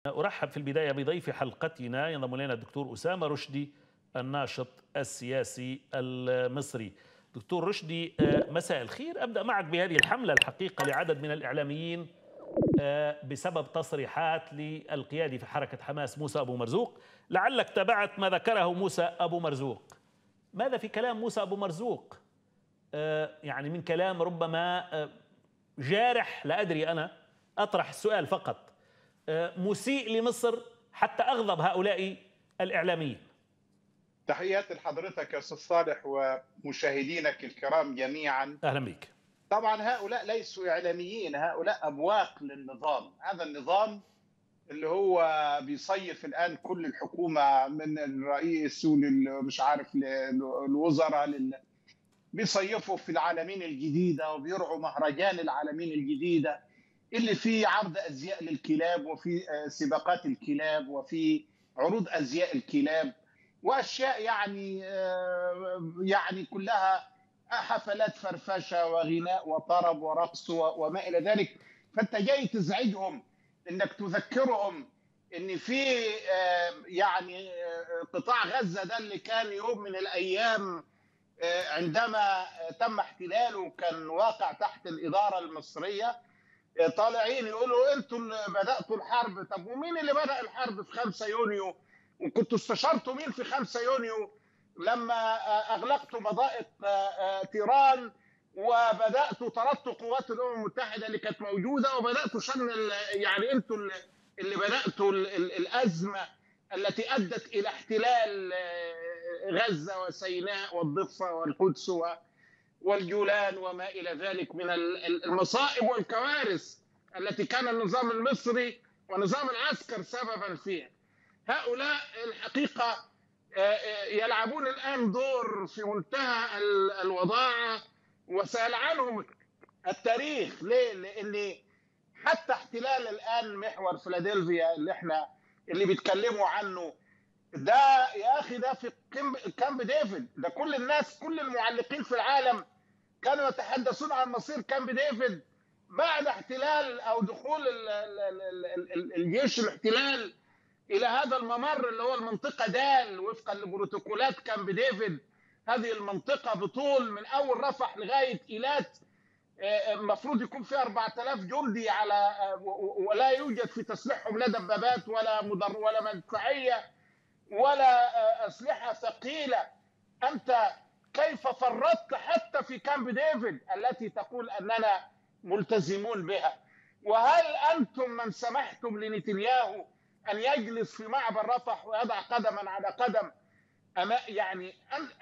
أرحب في البداية بضيف حلقتنا، ينضم إلينا الدكتور أسامة رشدي الناشط السياسي المصري. دكتور رشدي، مساء الخير. أبدأ معك بهذه الحملة الحقيقة لعدد من الإعلاميين بسبب تصريحات للقيادي في حركة حماس موسى أبو مرزوق. لعلك تابعت ما ذكره موسى أبو مرزوق. ماذا في كلام موسى أبو مرزوق؟ يعني من كلام ربما جارح، لا أدري، أنا أطرح السؤال فقط. مسيء لمصر حتى أغضب هؤلاء الإعلاميين. تحياتي لحضرتك يا أستاذ صالح ومشاهدينك الكرام جميعا. أهلا بك. طبعا هؤلاء ليسوا إعلاميين، هؤلاء أبواق للنظام. هذا النظام اللي هو بيصيف الآن كل الحكومة من الرئيس مش عارف للوزراء بيصيفوا في العالمين الجديدة وبيرعوا مهرجان العالمين الجديدة اللي فيه عرض أزياء للكلاب وفي سباقات الكلاب وفي عروض أزياء الكلاب وأشياء يعني كلها حفلات فرفشة وغناء وطرب ورقص وما إلى ذلك. فأنت جاي تزعجهم، إنك تذكرهم إن في يعني قطاع غزة ده اللي كان يوم من الأيام عندما تم احتلاله كان واقع تحت الإدارة المصرية، طالعين يقولوا انتوا اللي بداتوا الحرب. طب ومين اللي بدا الحرب في 5 يونيو؟ وكنتوا استشرتوا مين في 5 يونيو لما اغلقتوا مضائق تيران وبداتوا طردتوا قوات الامم المتحده اللي كانت موجوده وبداتوا يعني انتوا اللي بداتوا الازمه التي ادت الى احتلال غزه وسيناء والضفه والقدس والجولان وما إلى ذلك من المصائب والكوارث التي كان النظام المصري ونظام العسكر سببا فيها. هؤلاء الحقيقة يلعبون الآن دور في منتهى الوضاعة وسيلعنهم التاريخ. ليه؟ لأن حتى احتلال الآن محور فيلادلفيا اللي بيتكلموا عنه ده، يا أخي ده في كامب ديفيد. ده كل الناس، كل المعلقين في العالم كانوا يتحدثون عن مصير كامب ديفيد بعد احتلال او دخول الجيش الاحتلال الى هذا الممر اللي هو المنطقه دال وفقا لبروتوكولات كامب ديفيد. هذه المنطقه بطول من اول رفح لغايه ايلات المفروض يكون فيها 4000 جندي ولا يوجد في تسليحهم لا دبابات ولا مدفعيه ولا اسلحه ثقيله. انت كيف فرطت حتى في كامب ديفيد التي تقول أننا ملتزمون بها؟ وهل أنتم من سمحتم لنتنياهو أن يجلس في معبر رفح ويضع قدما على قدم يعني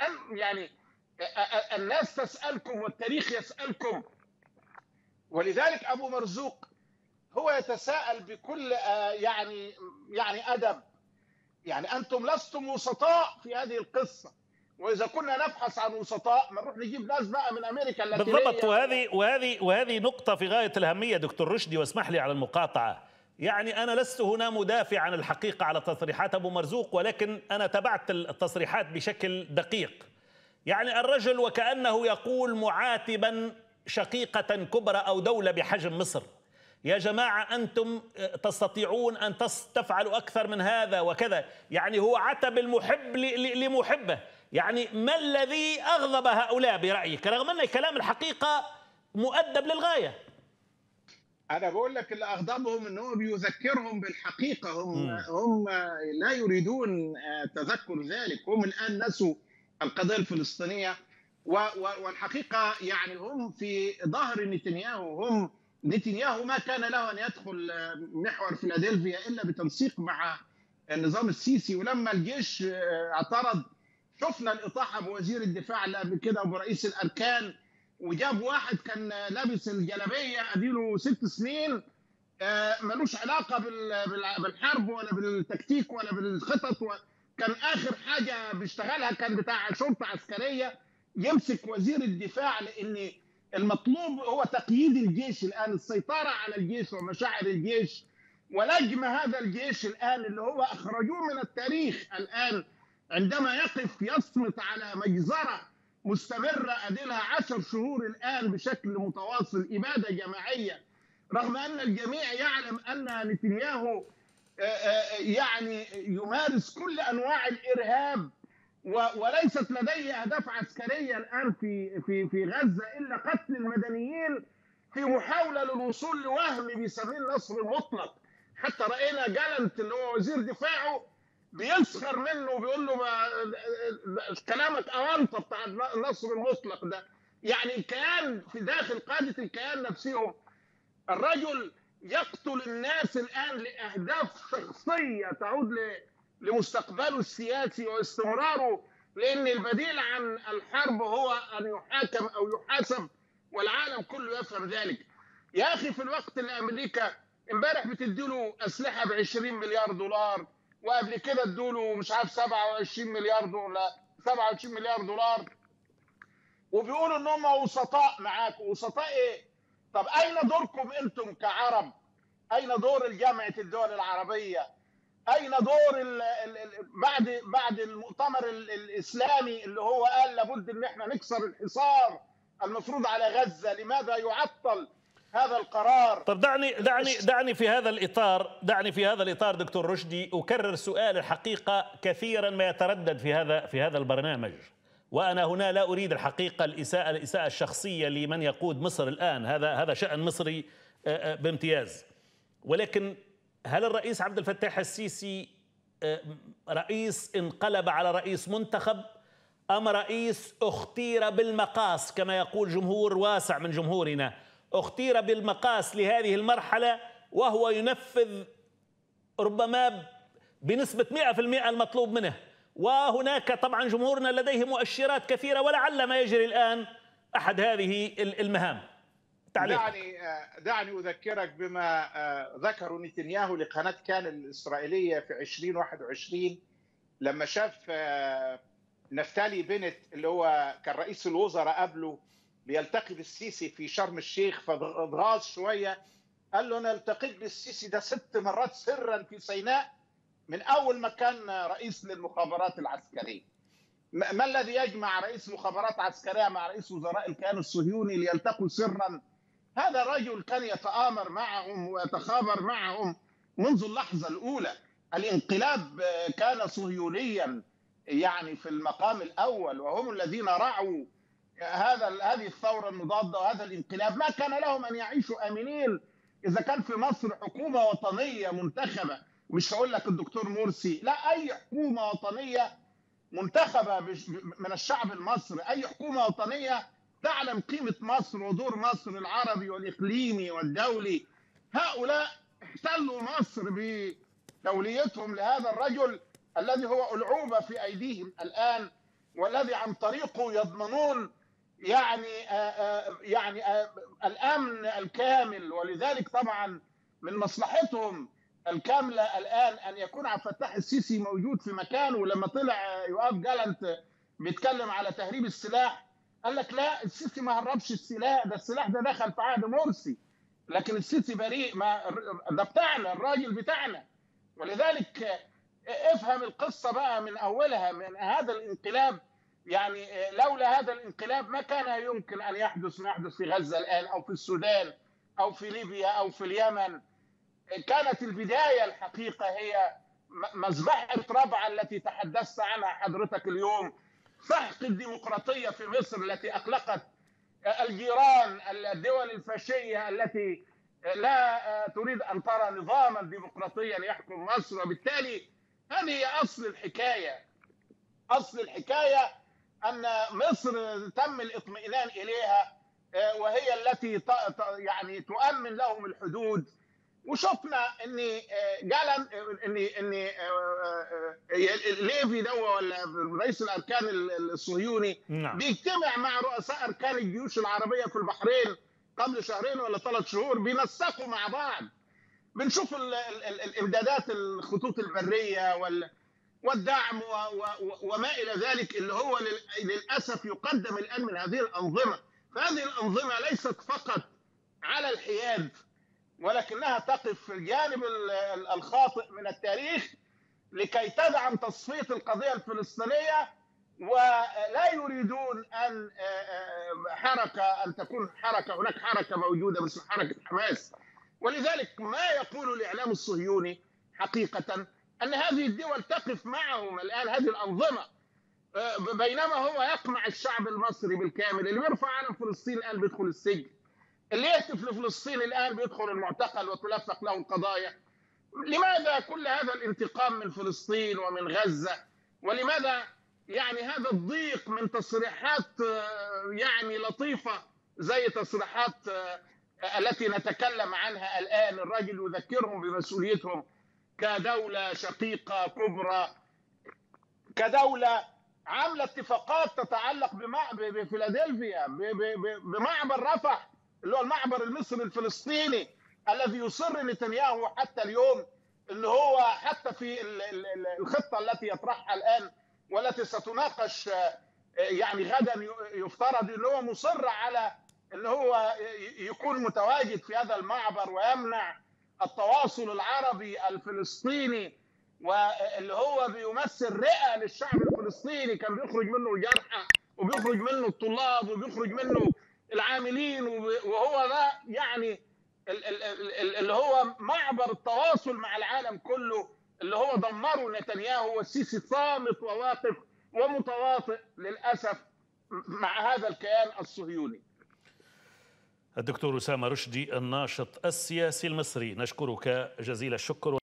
الناس تسألكم والتاريخ يسألكم. ولذلك أبو مرزوق هو يتساءل بكل يعني أدب. يعني أنتم لستم وسطاء في هذه القصة، واذا كنا نبحث عن وسطاء ما نروح نجيب ناس بقى من امريكا اللاتينيه. بالضبط. وهذه نقطه في غايه الاهميه دكتور رشدي، واسمح لي على المقاطعه. يعني انا لست هنا مدافع عن الحقيقه على تصريحات ابو مرزوق، ولكن انا تابعت التصريحات بشكل دقيق. يعني الرجل وكانه يقول معاتبا شقيقه كبرى او دوله بحجم مصر: يا جماعة أنتم تستطيعون أن تفعلوا أكثر من هذا وكذا. يعني هو عتب المحب لمحبه. يعني ما الذي أغضب هؤلاء برأيك، رغم أن كلام الحقيقة مؤدب للغاية؟ أنا بقول لك اللي أغضبهم أنه بيذكرهم بالحقيقة. هم لا يريدون تذكر ذلك. هم الآن نسوا القضية الفلسطينية والحقيقة يعني هم في ظهر نتنياهو. نتنياهو ما كان له أن يدخل محور فيلادلفيا إلا بتنسيق مع النظام السيسي. ولما الجيش اعترض شفنا الإطاحة بوزير الدفاع اللي قبل كده وبرئيس الأركان، وجاب واحد كان لابس الجلابية أديله 6 سنين ملوش علاقة بالحرب ولا بالتكتيك ولا بالخطط. كان آخر حاجة بيشتغلها كان بتاع شرطة عسكرية يمسك وزير الدفاع، لأن المطلوب هو تقييد الجيش الآن، السيطرة على الجيش ومشاعر الجيش ولجم هذا الجيش الآن اللي هو أخرجوه من التاريخ. الآن عندما يقف يصمت على مجزرة مستمرة أدلها 10 شهور الآن بشكل متواصل، إبادة جماعية، رغم أن الجميع يعلم أن نتنياهو يعني يمارس كل انواع الارهاب، وليست لديه اهداف عسكريه الان في غزه الا قتل المدنيين في محاوله للوصول لوهم بيسميه النصر المطلق. حتى راينا جالنت اللي هو وزير دفاعه بيسخر منه وبيقول له كلامك اونطه بتاع النصر المطلق ده. يعني الكيان في داخل قاده الكيان نفسهم، الرجل يقتل الناس الآن لأهداف شخصية تعود لمستقبله السياسي واستمراره، لأن البديل عن الحرب هو أن يحاكم أو يحاسب، والعالم كله يفهم ذلك. يا أخي في الوقت اللي أمريكا امبارح بتديله أسلحة ب20 مليار دولار، وقبل كده ادوله مش عارف 27 مليار دولار، 27 مليار دولار، وبيقولوا ان هم وسطاء معاكم. وسطاء ايه؟ طب اين دوركم انتم كعرب؟ اين دور جامعه الدول العربيه؟ اين دور بعد المؤتمر الاسلامي اللي هو قال لابد ان احنا نكسر الحصار المفروض على غزه؟ لماذا يعطل هذا القرار؟ طب دعني في هذا الاطار دكتور رشدي اكرر سؤال الحقيقه كثيرا ما يتردد في هذا البرنامج، وأنا هنا لا أريد الحقيقة الإساءة الشخصية لمن يقود مصر الآن، هذا شأن مصري بامتياز، ولكن هل الرئيس عبد الفتاح السيسي رئيس انقلب على رئيس منتخب، أم رئيس اختير بالمقاس كما يقول جمهور واسع من جمهورنا، اختير بالمقاس لهذه المرحلة وهو ينفذ ربما بنسبة 100% المطلوب منه؟ وهناك طبعا جمهورنا لديه مؤشرات كثيرة، ولعل ما يجري الآن أحد هذه المهام. دعني أذكرك بما ذكره نتنياهو لقناة كان الإسرائيلية في 2021 لما شاف نفتالي بنت اللي هو كان رئيس الوزراء قبله بيلتقي بالسيسي في شرم الشيخ، فاتغاظ شوية، قال له أنا التقيت بالسيسي ده 6 مرات سرا في سيناء من أول ما كان رئيس للمخابرات العسكرية. ما الذي يجمع رئيس مخابرات عسكرية مع رئيس وزراء الكيان الصهيوني ليلتقوا سرا؟ هذا الرجل كان يتآمر معهم ويتخابر معهم منذ اللحظة الأولى. الانقلاب كان صهيونيا يعني في المقام الأول، وهم الذين رعوا هذه الثورة المضادة وهذا الانقلاب. ما كان لهم أن يعيشوا آمنين إذا كان في مصر حكومة وطنية منتخبة. مش هقول لك الدكتور مرسي، لا، أي حكومة وطنية منتخبة من الشعب المصري، أي حكومة وطنية تعلم قيمة مصر ودور مصر العربي والإقليمي والدولي. هؤلاء احتلوا مصر بتوليتهم لهذا الرجل الذي هو ألعوبة في أيديهم الآن، والذي عن طريقه يضمنون يعني الأمن الكامل. ولذلك طبعا من مصلحتهم الكاملة الآن أن يكون عبد الفتاح السيسي موجود في مكانه. لما طلع يوقف جالنت بيتكلم على تهريب السلاح، قال لك لا، السيسي ما هربش السلاح، ده السلاح ده دخل في عهد مرسي، لكن السيسي بريء، ما ده بتاعنا، الراجل بتاعنا. ولذلك افهم القصة بقى من أولها، من هذا الانقلاب. يعني لولا هذا الانقلاب ما كان يمكن أن يحدث ما يحدث في غزة الآن أو في السودان أو في ليبيا أو في اليمن. كانت البداية الحقيقة هي مذبحة ربعة التي تحدثت عنها حضرتك اليوم، سحق الديمقراطية في مصر التي أقلقت الجيران، الدول الفاشية التي لا تريد أن ترى نظاما ديمقراطيا يحكم مصر. وبالتالي هذه هي أصل الحكاية. أصل الحكاية أن مصر تم الاطمئنان إليها، وهي التي يعني تؤمن لهم الحدود. وشفنا ان ليفي ده ولا رئيس الاركان الصهيوني بيجتمع مع رؤساء اركان الجيوش العربيه في البحرين قبل 2 ولا 3 شهور، بينسقوا مع بعض. بنشوف الامدادات، الخطوط البريه والدعم وما الى ذلك، اللي هو للاسف يقدم الان من هذه الانظمه. فهذه الانظمه ليست فقط على الحياد، ولكنها تقف في الجانب الخاطئ من التاريخ لكي تدعم تصفية القضية الفلسطينية، ولا يريدون أن تكون هناك حركة موجودة مثل حركة حماس. ولذلك ما يقول الإعلام الصهيوني حقيقة أن هذه الدول تقف معهم الآن، هذه الأنظمة، بينما هو يقمع الشعب المصري بالكامل. اللي بيرفع علم فلسطين الآن بيدخل السجن، اللي يهتف لفلسطين الآن بيدخل المعتقل وتلفق له القضايا. لماذا كل هذا الانتقام من فلسطين ومن غزة؟ ولماذا يعني هذا الضيق من تصريحات يعني لطيفة زي تصريحات التي نتكلم عنها الآن؟ الراجل يذكرهم بمسؤوليتهم كدولة شقيقة كبرى، كدولة عاملة اتفاقات تتعلق بفيلادلفيا، بمعبر رفح اللي هو المعبر المصري الفلسطيني الذي يصر نتنياهو حتى اليوم اللي هو حتى في الخطة التي يطرحها الآن والتي ستناقش يعني غدا، يفترض ان هو مصر على ان هو يكون متواجد في هذا المعبر ويمنع التواصل العربي الفلسطيني، واللي هو بيمثل رئة للشعب الفلسطيني. كان بيخرج منه الجرحى وبيخرج منه الطلاب وبيخرج منه العاملين، وهو ده يعني اللي هو معبر التواصل مع العالم كله اللي هو دمره نتنياهو. والسيسي صامت وواقف ومتواطئ للأسف مع هذا الكيان الصهيوني. الدكتور أسامة رشدي الناشط السياسي المصري، نشكرك جزيل الشكر.